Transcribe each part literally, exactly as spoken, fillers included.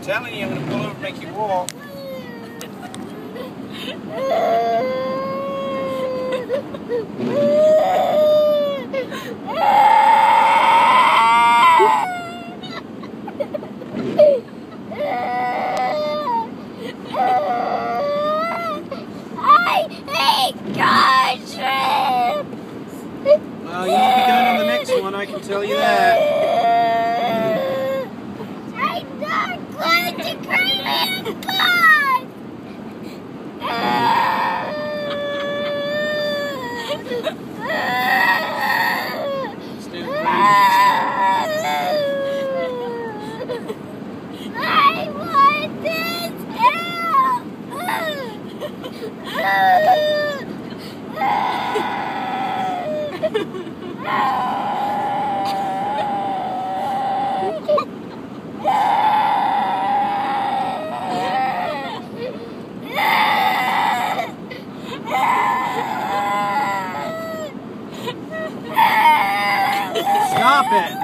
telling you, I'm going to pull over and make you walk. I hate car trips. Well, you won't be going on the next one, I can tell you that. I'm not going to Korean cars. I want this Stop it!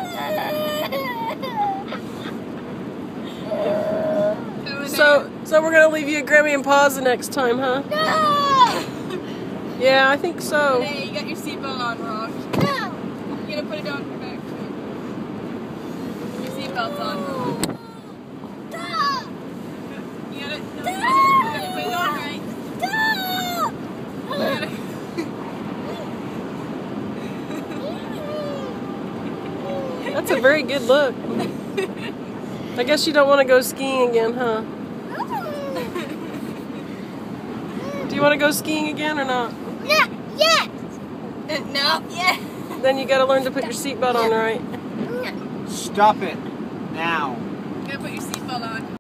So, so we're gonna leave you at Grammy and Pa's the next time, huh? No! Yeah, I think so. Hey, you got your seatbelt on wrong. No! You gotta put it on your back. Your seatbelt's on. Stop! You gotta, no, you Stop! gotta put it on right. Stop! You gotta, That's a very good look. I guess you don't want to go skiing again, huh? Do you want to go skiing again or not? Not yet! no, yeah. Then you got to learn to put your seatbelt on right. Stop it. Now.